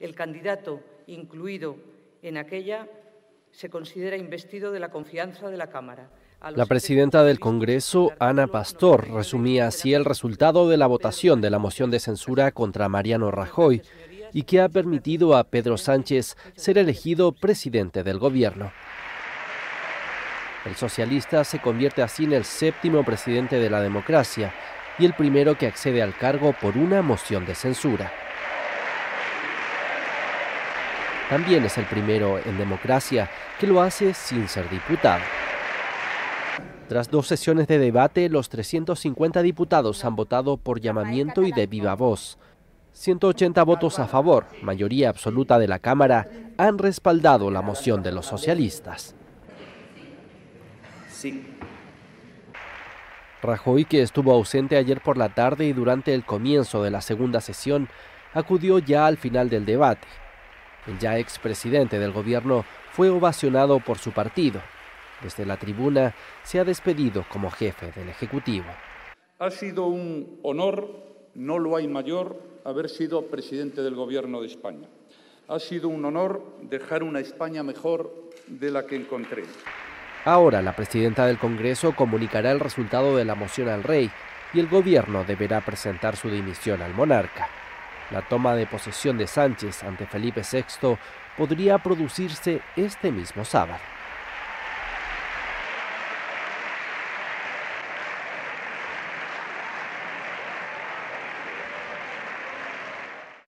el candidato incluido en aquella se considera investido de la confianza de la Cámara. La presidenta del Congreso, Ana Pastor, resumía así el resultado de la votación de la moción de censura contra Mariano Rajoy y que ha permitido a Pedro Sánchez ser elegido presidente del gobierno. El socialista se convierte así en el 7º presidente de la democracia y el primero que accede al cargo por una moción de censura. También es el primero en democracia que lo hace sin ser diputado. Tras 2 sesiones de debate, los 350 diputados han votado por llamamiento y de viva voz. 180 votos a favor, mayoría absoluta de la Cámara, han respaldado la moción de los socialistas. Sí. Rajoy, que estuvo ausente ayer por la tarde y durante el comienzo de la segunda sesión, acudió ya al final del debate. El ya expresidente del gobierno fue ovacionado por su partido. Desde la tribuna se ha despedido como jefe del Ejecutivo. Ha sido un honor, no lo hay mayor, haber sido presidente del Gobierno de España. Ha sido un honor dejar una España mejor de la que encontré. Ahora la presidenta del Congreso comunicará el resultado de la moción al rey y el gobierno deberá presentar su dimisión al monarca. La toma de posesión de Sánchez ante Felipe VI podría producirse este mismo sábado.